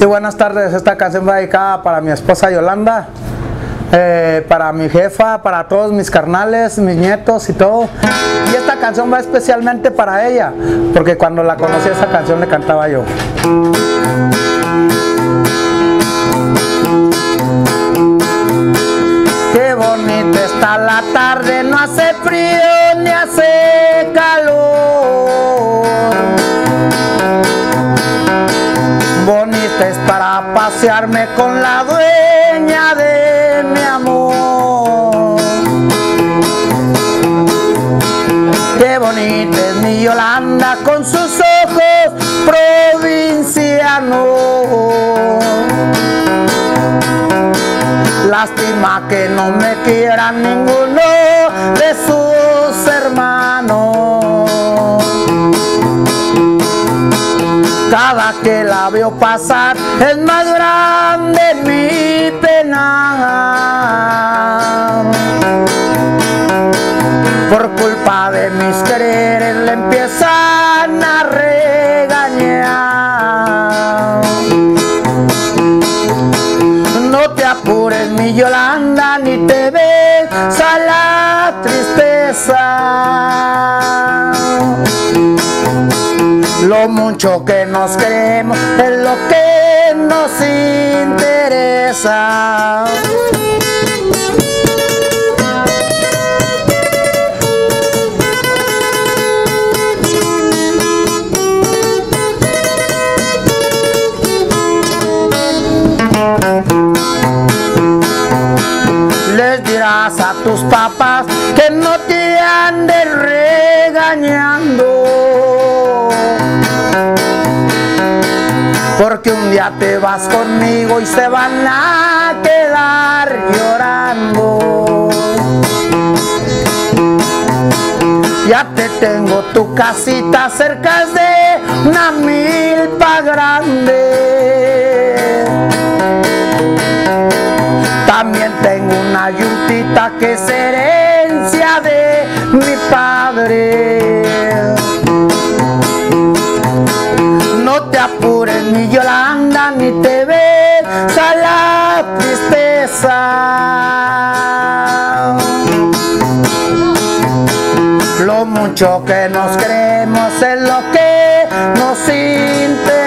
Sí, buenas tardes. Esta canción va dedicada para mi esposa Yolanda, para mi jefa, para todos mis carnales, mis nietos y todo. Y esta canción va especialmente para ella, porque cuando la conocí esa canción le cantaba yo. Qué bonita está la tarde, no hace frío ni hace calor. Bonita es para pasearme con la dueña de mi amor. Qué bonita es mi Yolanda con sus ojos provincianos. Lástima que no me quieran ninguno de sus hermanos. Cada que la veo pasar es más grande mi pena. Por culpa de mis quereres le empiezan a regañar. No te apures mi Yolanda, ni te ves a la tristeza. Lo mucho que nos queremos es lo que nos interesa. Les dirás a tus papás que no te anden regañando, porque un día te vas conmigo y se van a quedar llorando. Ya te tengo tu casita cerca de una milpa grande. También tengo una yuntita que es herencia de mi padre. No te apures mi Yolanda, ni te ves a la tristeza. Lo mucho que nos queremos es lo que nos interesa.